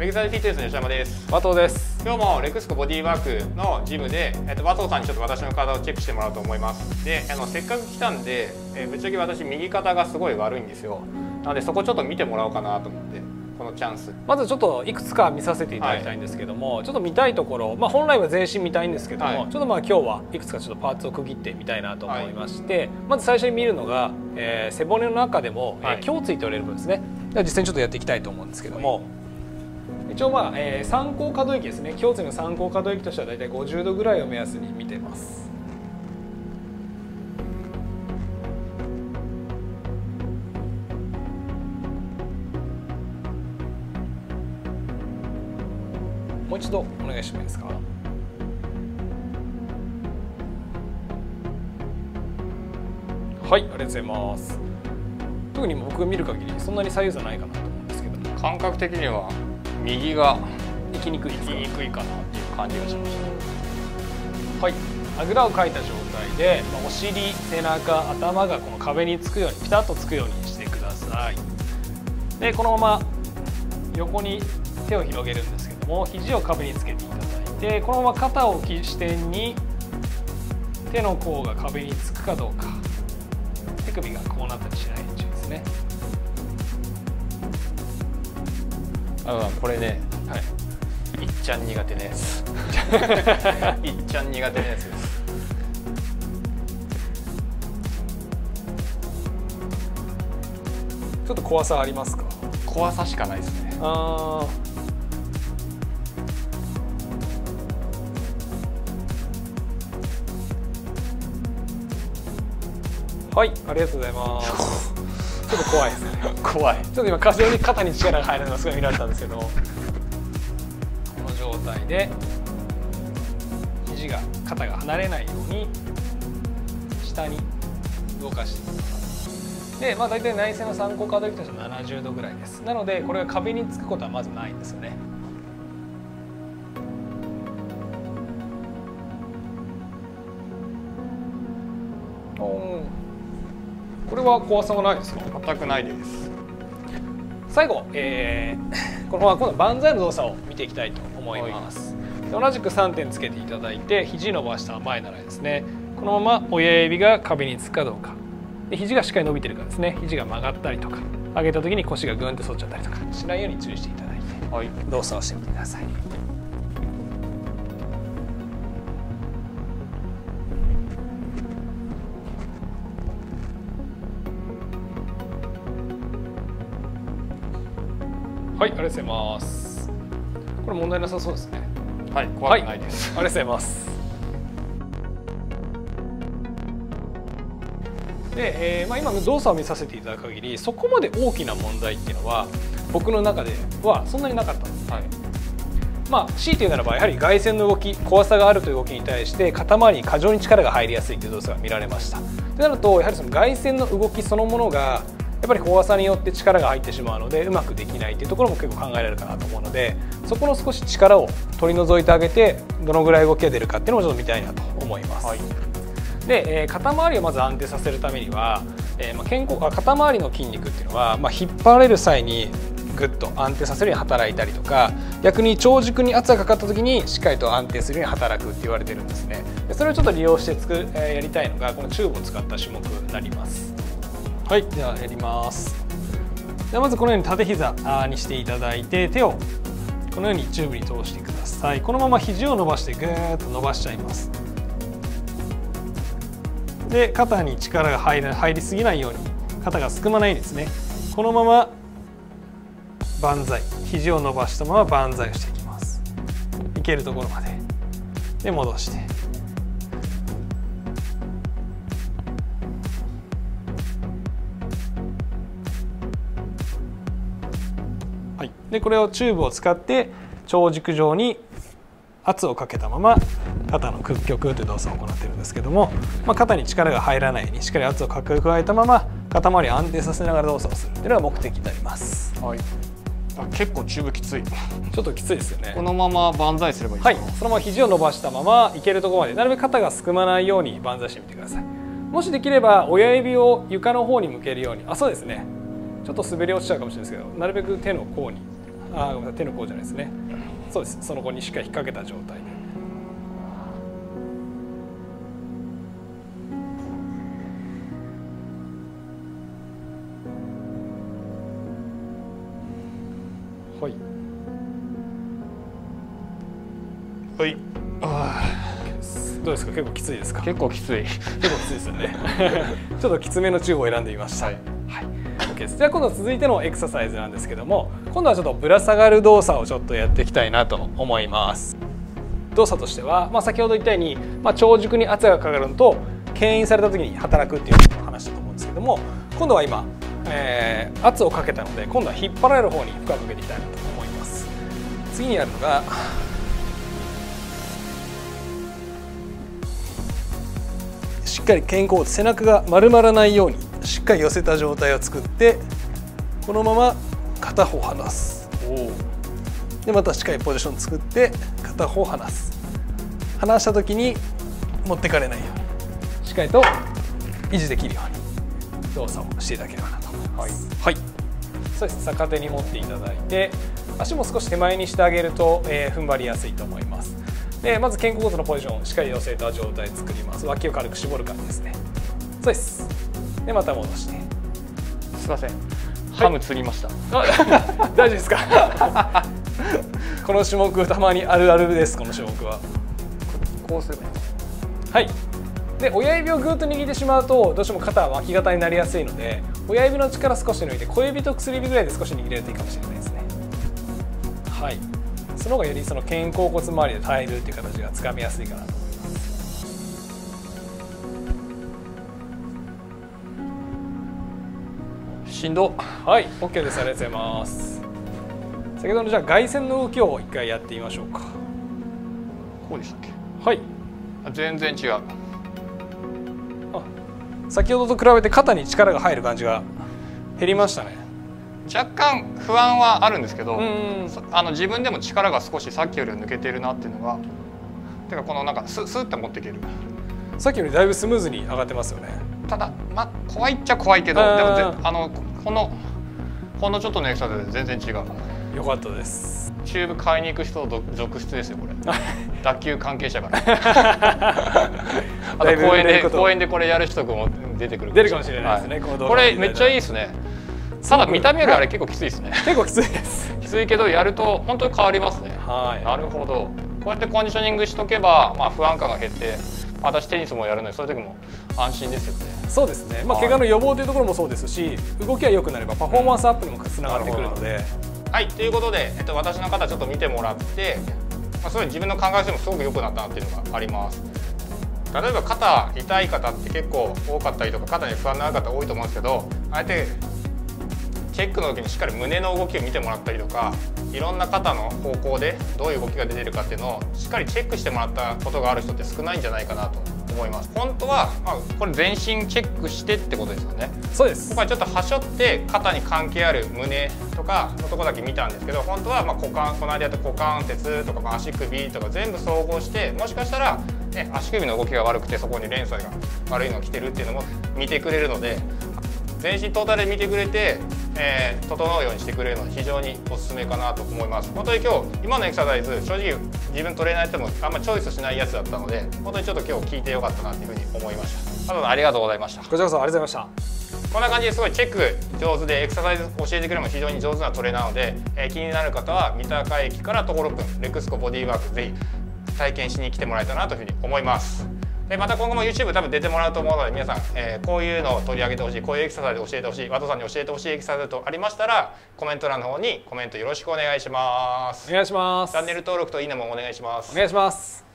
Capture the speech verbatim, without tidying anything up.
メグザイフィットネスの吉山です。 和藤です。 今日もレクスコボディワークのジムで、えっと、和藤さんにちょっと私の体をチェックしてもらおうと思います。で、あのせっかく来たんで、えー、ぶっちゃけ私右肩がすごい悪いんですよ。なのでそこちょっと見てもらおうかなと思って、このチャンス。 まずちょっといくつか見させていただきたいんですけども、はい、ちょっと見たいところ、まあ、本来は全身見たいんですけども、はい、ちょっとまあ今日はいくつかちょっとパーツを区切ってみたいなと思いまして、はい、まず最初に見るのが、えー、背骨の中でも、はい、えー、胸椎と言われる部分ですね。では実際にちょっとやっていきたいと思うんですけども、はい、一応まあ、えー、参考可動域ですね。胸椎の参考可動域としてはだいたいごじゅうどぐらいを目安に見てます。もう一度お願いしてもいいですか。はい、ありがとうございます。特に僕が見る限りそんなに左右差ないかなと思うんですけども、 感覚的には右が行きにくい行きにくいかなっていう感じがしました。 はい、あぐらをかいた状態で、まあ、お尻、背中、頭がこの壁につくようにピタッとつくようにしてください。でこのまま横に手を広げるんですけども、肘を壁につけていただいて、このまま肩を起点に手の甲が壁につくかどうか、手首がこうなったりしないように注意ですね。 あ、これね、 はい、 いっちゃん苦手なやついっちゃん苦手なやつです。 ちょっと怖さありますか？ 怖さしかないですね。 あはい、ありがとうございます。ちょっと怖いですね。 怖い。 ちょっと今過剰に肩に力が入るのがすごい見られたんですけど、この状態で肘が肩が離れないように下に動かしていきます。で、まあ大体内旋の参考可動域としてはななじゅうどぐらいです。なのでこれが壁につくことはまずないんですよね。これは怖さがないですか？ 全くないです。 最後、えー、このまま今度万歳の動作を見ていきたいと思います。同じくさんてんつけていただいて、肘伸ばした前ならですね、このまま親指が壁につくかどうかで、肘がしっかり伸びてるかですね、肘が曲がったりとか上げた時に腰がグンって反っちゃったりとかしないように注意していただいて、はい、動作をしてみてください。はい、ありがとうございます。これ問題なさそうですね。 はい、怖くないです。 はい、ありがとうございます。で、えーまあ、今の動作を見させていただく限り、そこまで大きな問題っていうのは僕の中ではそんなになかったんです。はい、まあ強いて言うならば、やはり外旋の動き、怖さがあるという動きに対して肩周りに過剰に力が入りやすいという動作が見られました。となると、やはりその外旋の動きそのものがやっぱり怖さによって力が入ってしまうので、うまくできないというところも結構考えられるかなと思うので、そこの少し力を取り除いてあげて、どのぐらい動きが出るかっていうのをちょっと見たいなと思います。はい、で、えー、肩周りをまず安定させるためには、えーまあ、肩甲あ肩周りの筋肉っていうのは、まあ、引っ張られる際にぐっと安定させるように働いたりとか、逆に長軸に圧がかかった時にしっかりと安定するように働くって言われてるんですね。でそれをちょっと利用してつく、えー、やりたいのがこのチューブを使った種目になります。はい、ではやります。ではまずこのように縦膝にしていただいて、手をこのようにチューブに通してください。このまま肘を伸ばしてぐーっと伸ばしちゃいます。で肩に力が入り、入りすぎないように、肩がすくまないようにですね、このまま万歳、肘を伸ばしたまま万歳をしていきます。いけるところまでで戻して、はい、でこれをチューブを使って長軸状に圧をかけたまま肩の屈曲という動作を行っているんですけども、まあ、肩に力が入らないようにしっかり圧をかけ加えたまま肩周りを安定させながら動作をするというのが目的になります。はい、 あ、結構チューブきつい。 ちょっときついですよね。 このまま万歳すればいいですか？ はい、そのまま肘を伸ばしたままいけるところまで、なるべく肩がすくまないように万歳してみてください。もしできれば親指を床の方に向けるように、あ、そうですね、ちょっと滑り落ちちゃうかもしれないですけど、なるべく手の甲にあごめんなさい、手の甲じゃないですね。そうです、その子にしっかり引っ掛けた状態で。はい。 はい。 あどうですか、結構きついですか。 結構きつい。 結構きついですよね。ちょっときつめのチューブを選んでみました。はい。はい、OK です。じゃあ今度続いてのエクササイズなんですけども、今度はちょっとぶら下がる動作をちょっとやっていきたいなと思います。動作としては、まあ、先ほど言ったように、まあ、長軸に圧がかかるのと牽引された時に働くっていうのを話したと思うんですけども、今度は今、えー、圧をかけたので今度は引っ張られる方に負荷をかけていきたいなと思います。次にやるのがしっかり肩甲骨、背中が丸まらないようにしっかり寄せた状態を作って、このまま片方離す。でまたしっかりポジション作って片方離す。離した時に持ってかれないようにしっかりと維持できるように動作をしていただければなと思います。はい、はい、そうです。逆手に持っていただいて足も少し手前にしてあげると、えー、踏ん張りやすいと思います。でまず肩甲骨のポジションをしっかり寄せた状態作ります。脇を軽く絞る感じですね。そうです。でまた戻して。 すいません、はい、ハム釣りました。 大丈夫ですか。この種目たまにあるあるです。この種目はこうすればいい。 はい。で親指をぐっと握ってしまうとどうしても肩は巻き肩になりやすいので、親指の力少し抜いて小指と薬指ぐらいで少し握れるといいかもしれないですね。はい。その方がよりその肩甲骨周りで耐えるっていう形がつかみやすいかなと思います。 しんど。 はい、OK です。ありがとうございます。先ほどのじゃあ外旋の動きを一回やってみましょうか。 こうでしたっけ。 はい。 全然違う。あ、 先ほどと比べて肩に力が入る感じが減りましたね。 若干不安はあるんですけど、あの自分でも力が少しさっきより抜けてるなっていうのが、てかこのなんかススッと持っていける。 さっきよりだいぶスムーズに上がってますよね。 ただまあ怖いっちゃ怖いけど、でもぜあのこのほんのちょっとのエクササイズで全然違う。 よかったです。 チューブ買いに行く人続出ですよこれ。脱臼関係者から。あと公園で公園でこれやる人も出てくる。 出るかもしれないですね。 はい、これめっちゃいいですね。ただ見た目よりあれ結構きついですね。 結構きついです。 きついけどやると本当に変わりますね。はい。なるほど。こうやってコンディショニングしとけば、まあ不安感が減って、私テニスもやるのでそういう時も安心ですよね。 そうですね。まあ怪我の予防というところもそうですし、動きが良くなればパフォーマンスアップにもつながってくるので。 はい、ということで、えっと私の方ちょっと見てもらって、まあそういう自分の感覚してもすごく良くなったなっていうのがあります。例えば肩痛い方って結構多かったりとか肩に不安のある方多いと思うんですけど、あえてチェックの時にしっかり胸の動きを見てもらったりとか、いろんな肩の方向でどういう動きが出てるかっていうのをしっかりチェックしてもらったことがある人って少ないんじゃないかなと思います。本当は、まあ、これ全身チェックしてってことですよね。 そうです。 ここはちょっとはしょって肩に関係ある胸とかのとこだけ見たんですけど、本当はまあ股関この間やった股関節とかまあ足首とか全部総合して、もしかしたら、ね、足首の動きが悪くてそこに連鎖が悪いのが来てるっていうのも見てくれるので、全身トータルで見てくれて、えー、整うようにしてくれるので非常におすすめかなと思います。本当に今日今のエクササイズ正直自分トレーナーやってもあんまチョイスしないやつだったので、本当にちょっと今日聞いてよかったなというふうに思いました。ありがとうございました。 こちらこそありがとうございました。 こんな感じですごいチェック上手でエクササイズ教えてくれるのも非常に上手なトレーナーなので、えー、気になる方は三鷹駅から徒歩ろっぷんレクスコボディーワークぜひ体験しに来てもらえたらなというふうに思います。でまた今後も YouTube 多分出てもらうと思うので、皆さん、えー、こういうのを取り上げてほしい、こういうエクササイズ教えてほしい、ワトさんに教えてほしいエクササイズとありましたらコメント欄の方にコメントよろしくお願いします。 お願いします。 チャンネル登録といいねもお願いします。 お願いします。